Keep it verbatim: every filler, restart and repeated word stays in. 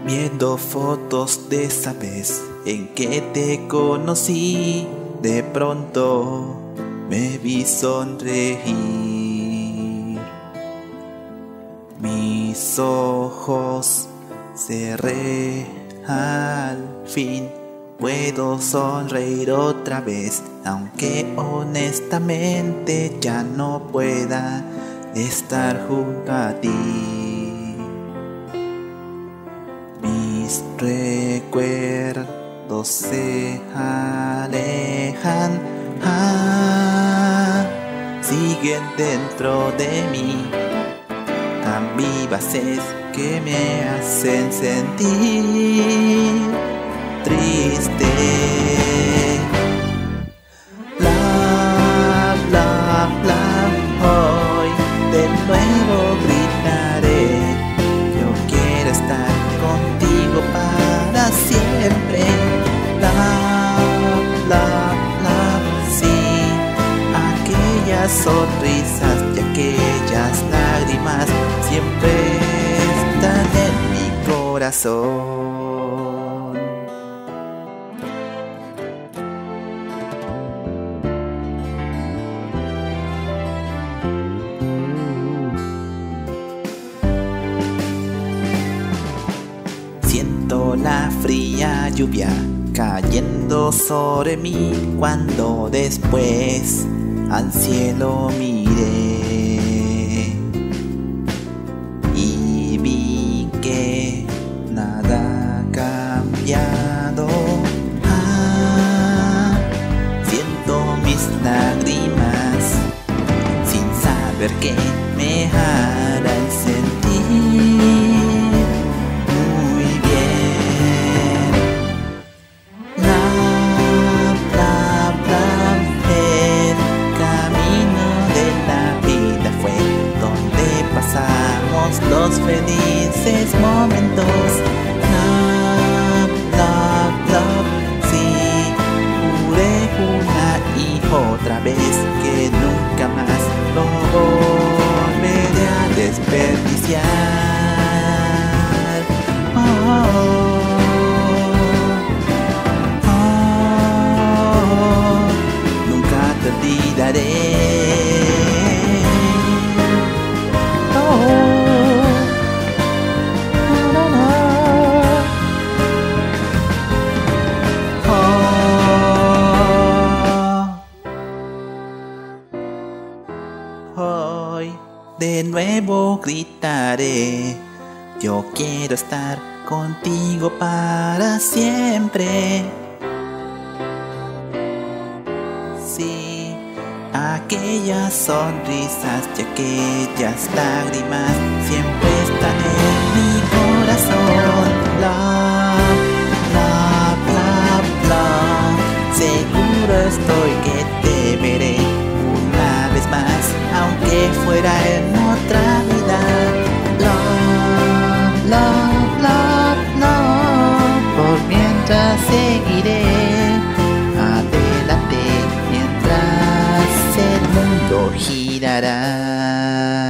Viendo fotos de esa vez en que te conocí, de pronto me vi sonreír. Mis ojos cerré, al fin puedo sonreír otra vez, aunque honestamente ya no pueda estar junto a ti. Mis recuerdos se alejan, ah, siguen dentro de mí, tan vivas es que me hacen sentir triste. Bla, bla, bla, hoy de nuevo gritaré, yo quiero estar contigo para siempre. Bla, bla, bla, sí, aquellas sonrisas y aquellas lágrimas siempre están en mi corazón. Siento la fría lluvia cayendo sobre mí cuando después al cielo miré y vi que nada ha cambiado. Ah, siento mis lágrimas sin saber qué me harán sentir. Los felices momentos, love, love, love, sí, juré una y otra vez que nunca más lo volveré a desperdiciar. Oh, oh, oh, nunca te olvidaré. Hoy de nuevo gritaré, yo quiero estar contigo para siempre. Sí, aquellas sonrisas y aquellas lágrimas siempre están en mi corazón. Love, love, love, love, seguro estoy que te veré una vez más, aunque fuera en otra vida. Love, love, love, love, por mientras seguiré adelante mientras el mundo girará.